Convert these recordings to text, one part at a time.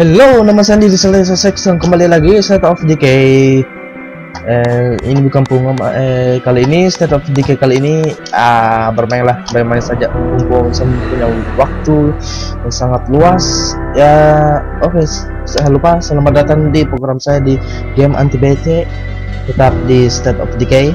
Halo, nama saya Andi di Selesa Section. Kembali lagi State of Decay. Ini bukan pengumuman. Kali ini State of Decay kali ini bermain saja. Mumpung saya punya waktu yang sangat luas. Ya, oke. Saya lupa. Selamat datang di program saya di game anti BT. Tetap di State of Decay.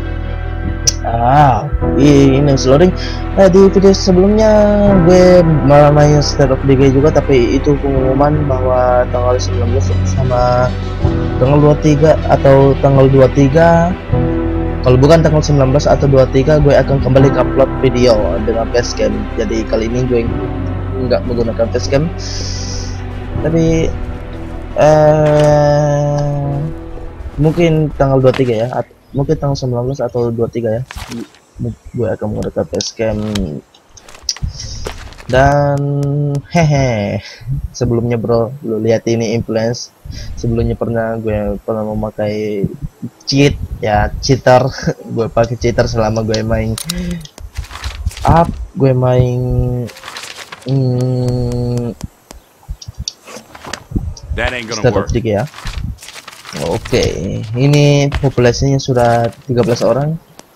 Ini loading. Di video sebelumnya gue main State of Decay juga, tapi itu pengumuman bahwa tanggal 19 sama tanggal 23 atau tanggal 23, kalau bukan tanggal 19 atau 23, gue akan kembali ke upload video dengan facecam. Jadi kali ini gue nggak menggunakan facecam, tapi mungkin tanggal 23 ya, mungkin tanggal 19 atau 23 ya, gue akan menggunakan facecam. Dan sebelumnya bro, lu lihat ini influence. Sebelumnya gue pernah memakai cheat ya, cheater. Gue pakai cheater selama gue main State of Decay ya. Oke, ini populasinya sudah 13 orang.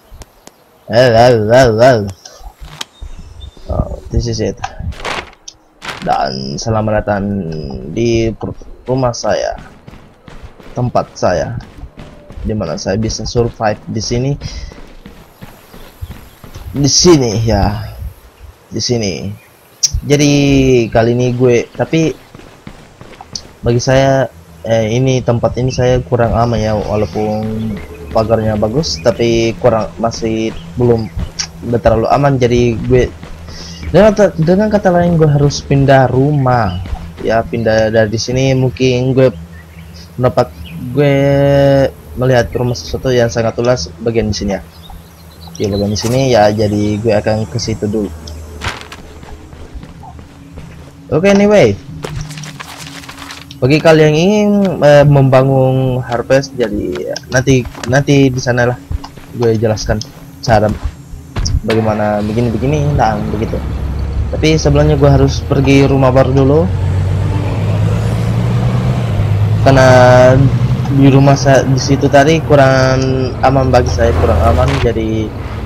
This is it. Dan selamat datang di rumah saya, tempat saya, dimana saya bisa survive di sini. Jadi kali ini tapi bagi saya ini tempat ini saya kurang aman ya, walaupun pagarnya bagus, tapi masih belum terlalu aman. Jadi gue dengan kata lain gue harus pindah rumah ya, pindah dari sini. Mungkin gue melihat rumah sesuatu yang sangat luas bagian di sini ya. Di bagian di sini ya, jadi gue akan ke situ dulu. Oke, anyway, bagi kalian yang ingin membangun harvest, jadi nanti di sana lah gue jelaskan cara bagaimana begini nah begitu. Tapi sebelumnya gue harus pergi rumah baru dulu, karena di rumah saya di situ tadi kurang aman bagi saya, kurang aman. Jadi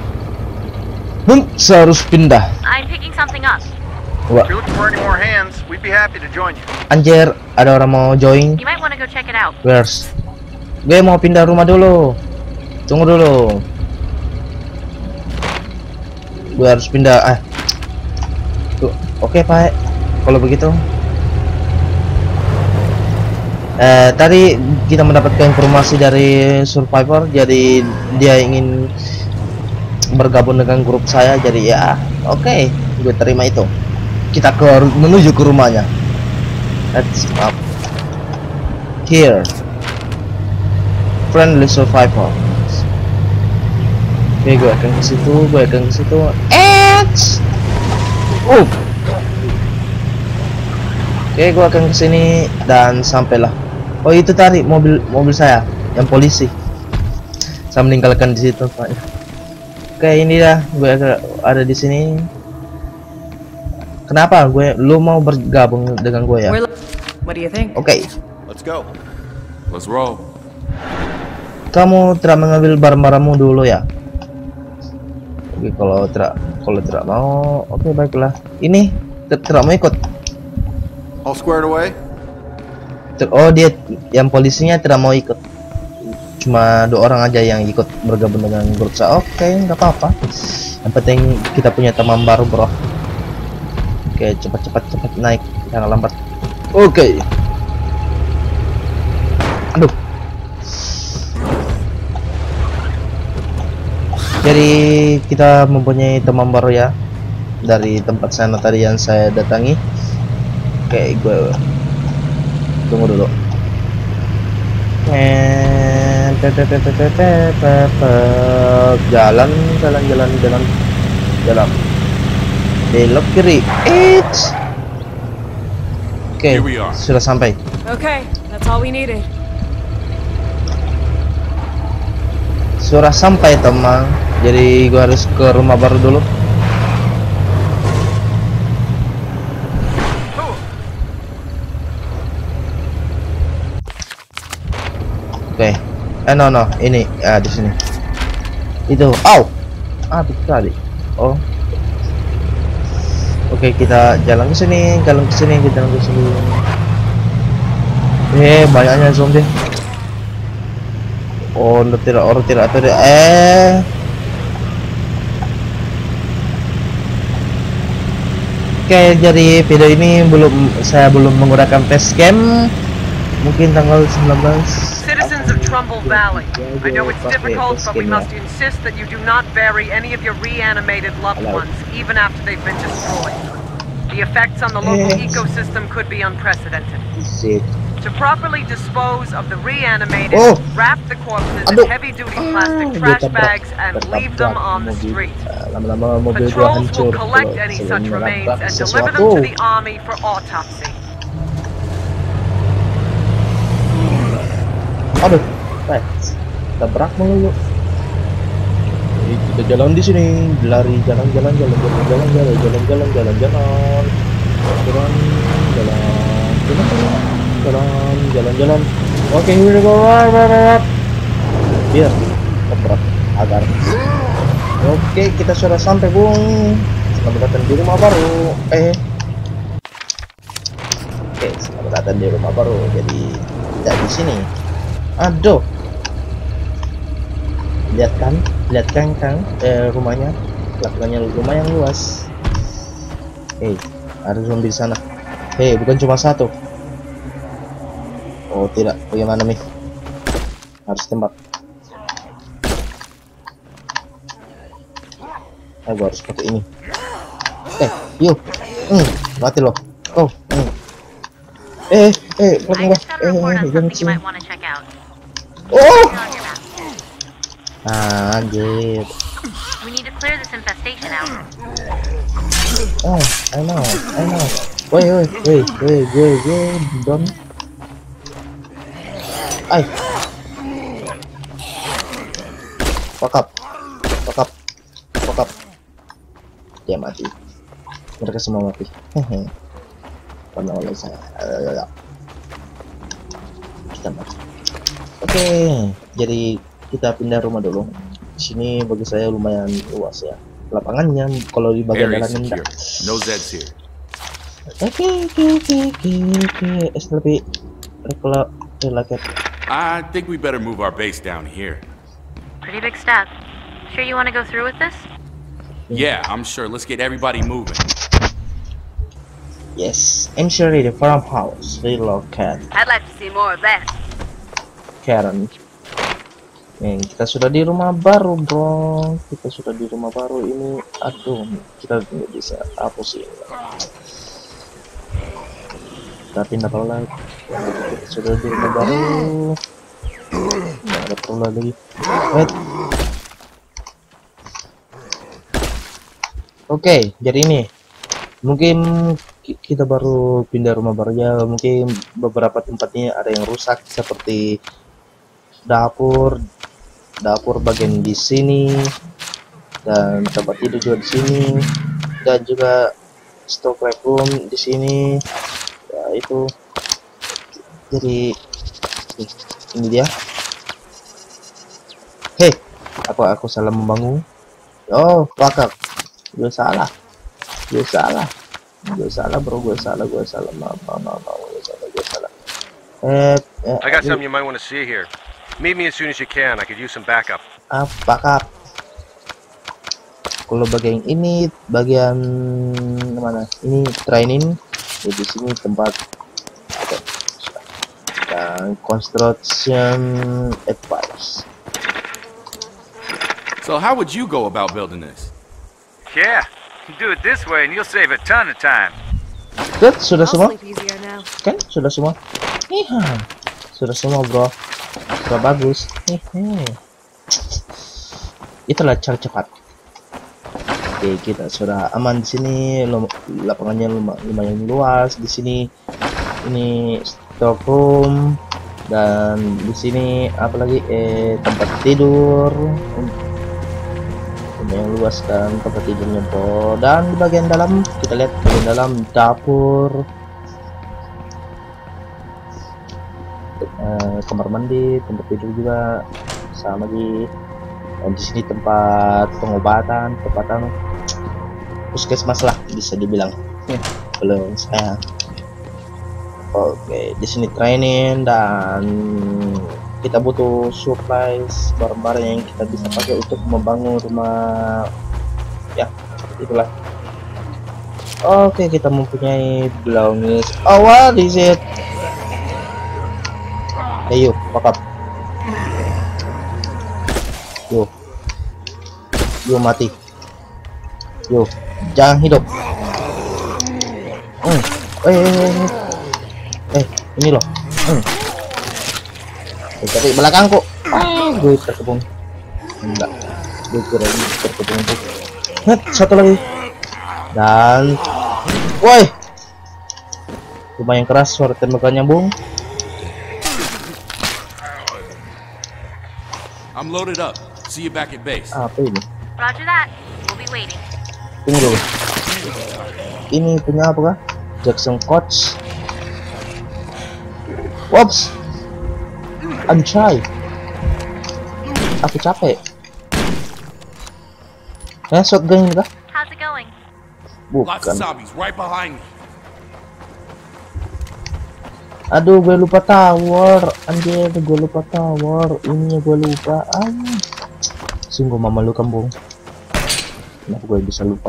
saya harus pindah. Wah. Anjir, ada orang mau join. Where's? Gue mau pindah rumah dulu. Tunggu dulu. Gue harus pindah. Oke Pak, kalau begitu. Tadi kita mendapatkan informasi dari survivor, jadi dia ingin bergabung dengan grup saya. Jadi ya, oke, gue terima itu. Kita menuju ke rumahnya. Let's up here. Friendly survivor. Oke, gue akan ke situ. Oke, gue akan ke sini dan sampailah. Oh, itu tadi mobil saya yang polisi. Saya meninggalkan di situ, Pak. Oke, ini dah gue ada di sini. Kenapa lu mau bergabung dengan gue ya? What do you think? Oke. Let's go. Let's roll. Kamu tidak mengambil barang-barangmu dulu ya? Oke, kalau tidak mau, oke, baiklah. Ini tidak mau ikut. All squared away. Oh, dia yang polisinya tidak mau ikut. Cuma 2 orang aja yang ikut bergabung dengan grup saya. Oke, nggak apa-apa. Yang penting kita punya teman baru, bro. Oke, cepat naik, jangan lambat. Oke. Aduh. Jadi kita mempunyai teman baru ya, dari tempat sana tadi yang saya datangi. Oke, gue tunggu dulu. Jalan. Belok kiri. Oke, sudah sampai. Okay, that's all we needed. Sudah sampai teman. Jadi gue harus ke rumah baru dulu. Oke. No, ini di sini. Itu. Betul sekali. Oh. Oke, kita jalan ke sini, kita jalan ke sini. Banyaknya zombie. Orang tidak ada. Oke, jadi video ini saya belum menggunakan facecam. Mungkin tanggal 19. Citizens of Trumbull Valley, I know it's difficult, but we must insist that you do not bury any of your reanimated loved ones, even after they've been destroyed. The effects on the local ecosystem could be unprecedented. To properly dispose of the reanimated, wrap the corpses in heavy-duty plastic trash bags and leave them on the street. Patrols will collect any such remains and deliver them to the army for autopsy. Aduh, tabrak mulu. Jadi kita jalan di sini, lari jalan. Oke, here we go. Biar tabrak agar. Oke, kita sudah sampai, Bung. Selamat datang di rumah baru. Oke, selamat datang di rumah baru. Jadi tidak di sini. Aduh, lihat kan Kang, rumahnya, belakangnya lumayan luas. Ada zombie di sana. Bukan cuma satu. Oh tidak, bagaimana nih? Harus tembak. Gua harus pakai ini. Yuk, mati loh. Jangan sini. Gitu. We need to clear this infestation out. I know. Wait, don't. Fuck up. Dia mati. Mereka semua mati. Karena oleh saya. Kita mati. Oke, jadi kita pindah rumah dulu. Di sini bagi saya lumayan luas ya. Lapangannya kalau di bagian dalam enggak. No Zeds here. Oke. Lebih relaket. I think we better move our base down here. Pretty big step. Sure you want to go through with this? Yeah, I'm sure. Let's get everybody moving. Yes, I'm sure the farmhouse. Relocate. I'd like to see more of that. Karen. Kita sudah di rumah baru, bro. Ini. Aduh, kita nggak bisa hapus ini. Kita pindah lagi. Kita sudah di rumah baru. Nggak ada perlu lagi. Oke, jadi ini mungkin kita baru pindah rumah baru ya. Mungkin beberapa tempatnya ada yang rusak seperti dapur bagian di sini, dan tempat tidur juga di sini, dan juga stock room di sini. Ya itu. Jadi ini dia. Aku salah membangun. Oh, fuck up. Gue salah bro, gue salah. Maaf, gue salah. I got something you might want to see here. Meet me as soon as you can. I could use some backup. Backup. Kalau bagian ini, bagian mana? Ini training. Di sini tempat dan construction advice. So how would you go about building this? Yeah, you do it this way and you'll save a ton of time. Good, sudah semua? Sleep easier now. Kan, sudah semua? Sudah semua, bro. Sudah bagus. Itulah cara cepat. Oke, kita sudah aman di sini. Lapangannya lumayan luas di sini. Ini stockroom, dan di sini apalagi tempat tidur. Yang luas kan tempat tidurnya, bro. Dan di bagian dalam kita lihat, bagian dalam dapur. kamar mandi, tempat tidur juga, sama di sini tempat pengobatan, puskesmas lah bisa dibilang. Kalau saya, oke, di sini training dan kita butuh supplies, barang-barang yang kita bisa pakai untuk membangun rumah. Ya, itulah. Oke, kita mempunyai belongings. Oh, what is it? Ayo, pakap. Yo mati. Yo, jangan hidup. Ini loh. Dari belakangku. Gue terkepung. Enggak. Gue kira ini terkepung tuh. Satu lagi. Dan woi. Lumayan keras suara tembakannya, Bung. I'm loaded up. See you back at base. Apa ini? Roger that. We'll be waiting. Tunggu dulu. Ini punya apa kah? Jackson Coach. Whoops. Anjay. Aku capek. Shotgun ini kah? How's it going? Lots of Bukan. zombies right behind me. Aduh, gue lupa tower. Anjir, gue lupa tower. Ini gue lupa. Sungguh memalukan, Bung. Kenapa gue bisa lupa?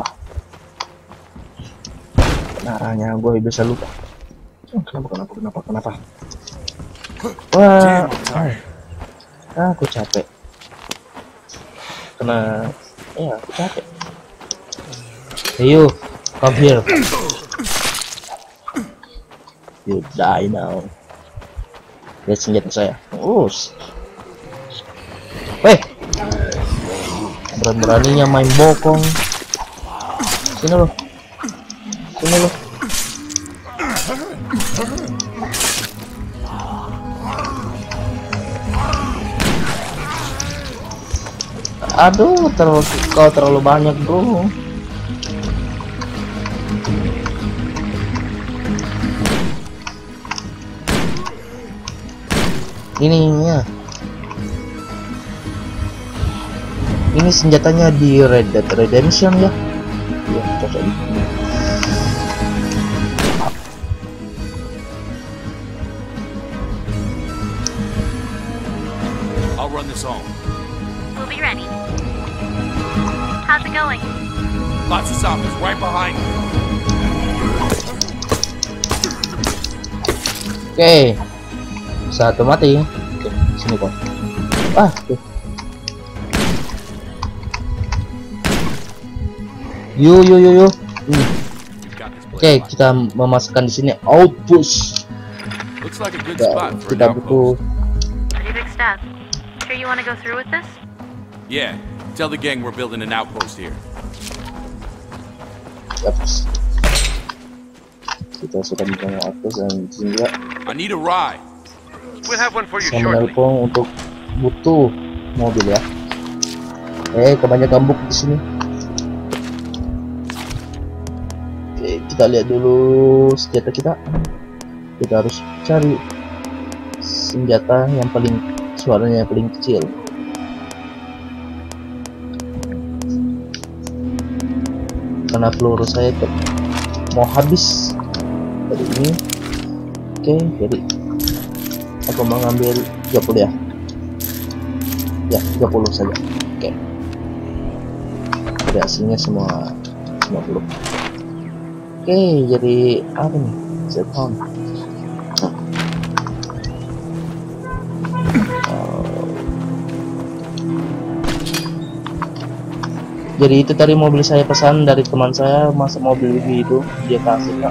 Naranya gue bisa lupa. Kenapa? Wah, aku capek. Aku capek. Hey, you, come here. You die now. Lihat senjata saya. Berani-beraninya main bokong. Sini lo. Aduh, kau terlalu banyak, bro. Ini senjatanya di Red Dead Redemption ya. Ya, cocok ini. I'll run this home. We'll be ready. How's it going? Lots of zombies right behind me. Oke. Satu mati. Oke, sini kok. Tuh. Yuk. Oke, kita memasukkan di sini outpost. Looks like a good spot for an Kita butuh. outpost. Pretty big stuff. Sure you want to go through with this? Yeah, tell the gang we're building an outpost here. Yaps. Kita sudah mempunyai outpost dan di sini juga. I need a ride. We'll have one for you Saya shortly. menelpon untuk butuh mobil ya. Kebanyakan buk di sini. Oke, kita lihat dulu senjata kita. Kita harus cari senjata yang suaranya yang paling kecil. Karena peluru saya mau habis dari ini. Oke, jadi aku mau ngambil 30 ya. Ya, 30 saja. Oke. Jadi hasilnya semua 50. Oke, jadi apa nih? Setahun. Jadi itu tadi mobil saya pesan dari teman saya, masa mobil itu dia kasih Kak.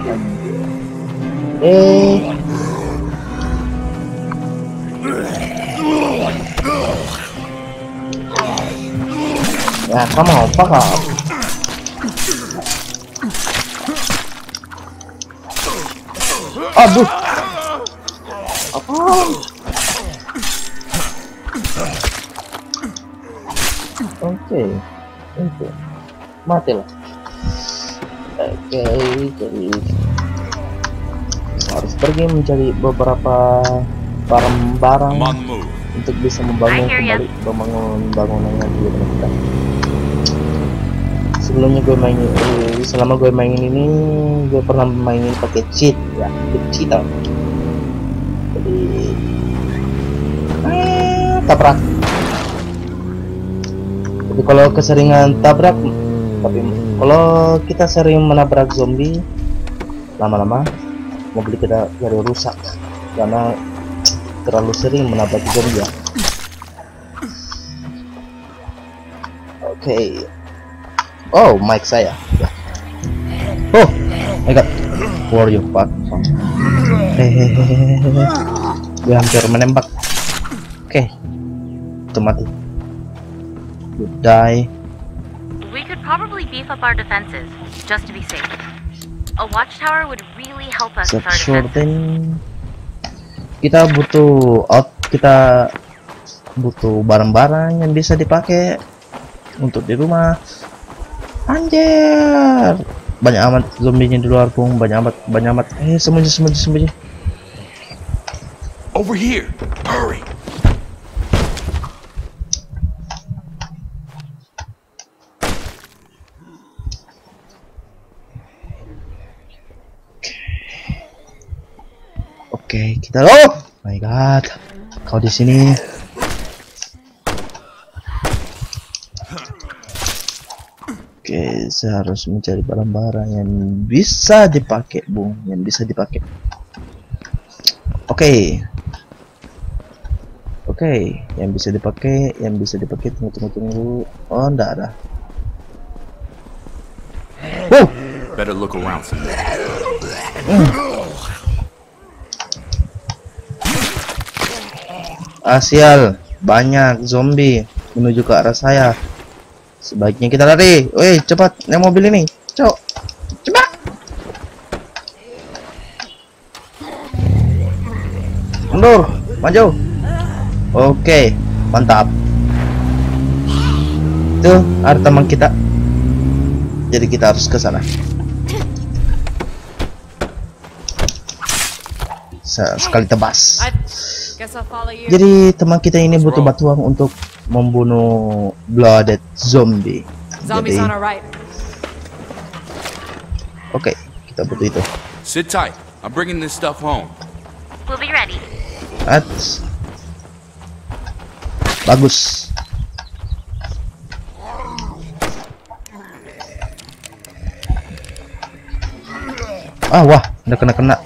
Ya, kamu apa kak? Aduh. Apa? Oke. Matilah. Oke, jadi harus pergi mencari beberapa barang-barang I'm on the move. untuk bisa membangun I hear ya. kembali bangunan yang di depan kita. Sebelumnya gue mainin, selama gue mainin ini gue pernah mainin pakai cheat ya, cheat tau. Jadi tabrak. Jadi kalau keseringan tabrak, tapi kalau kita sering menabrak zombie, lama-lama mobil kita jadi rusak karena terlalu sering menabrak zombie ya. Oke. Oh, mic saya. Oh my god. For you fuck. Hehehe. Dia hampir menembak. Oke. Itu mati. You die. We could probably beef up our defenses, just to be safe. A watchtower would really help us with our Sure defenses. then. Kita butuh barang-barang yang bisa dipakai untuk di rumah. Anjir, banyak amat zombinya di luar, Bung. Banyak amat. Sembunyi. Over here. Hurry. Oke, kita oh my god. Kau di sini. Oke, saya harus mencari barang-barang yang bisa dipakai, Bung, yang bisa dipakai. Oke, yang bisa dipakai. Tunggu. Oh, enggak ada. Better look around some more. Sial, banyak zombie menuju ke arah saya. Sebaiknya kita lari. Woi, cepat, naik mobil ini. Cepat. Mundur, maju. Oke, mantap. Itu arah teman kita. Jadi kita harus ke sana. Sekali tebas. Jadi teman kita ini butuh batuan untuk membunuh blooded zombie. Jadi, oke, kita butuh itu. Sit tight. I'm bringing this stuff home. We'll be ready. Bagus. Wah, udah kena.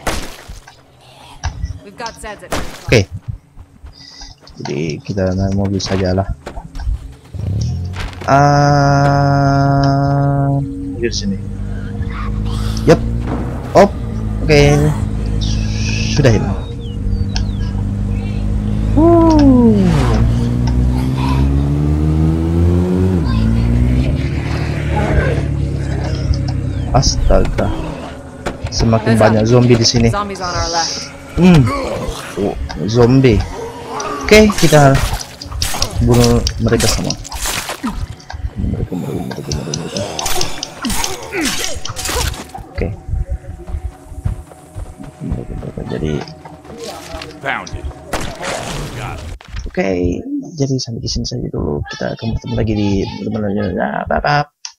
Oke. Jadi kita naik mobil sajalah. Di sini. Yap. Oke. Sudah ini. Astaga. Semakin banyak zombie di sini. Zombie. Oke, kita bunuh mereka semua. Mereka. Oke. Mereka jadi. Oke, jadi sampai di sini saja dulu. Kita akan bertemu lagi di teman-teman.